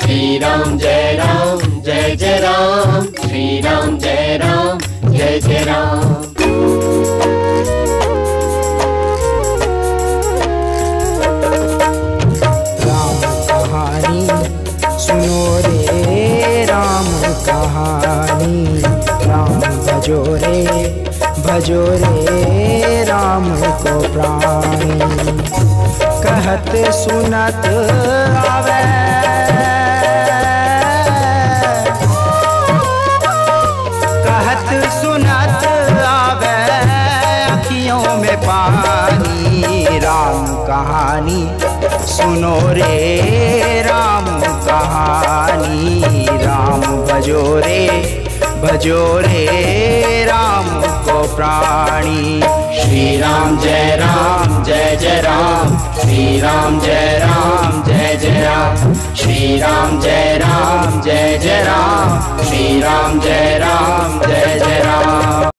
श्री राम जय जय राम, श्री राम जय जय राम। राम कहानी सुनो रे राम कहानी, राम भजो रे राम को प्राणी। कहत सुनत आवे, कहत सुनत आवे अखियों में पानी। राम कहानी सुनो रे राम कहानी, राम भजो रे राम को प्राणी। श्री राम जय जय राम, श्री राम जय जय राम, श्री राम जय जय राम, श्री राम जय जय राम।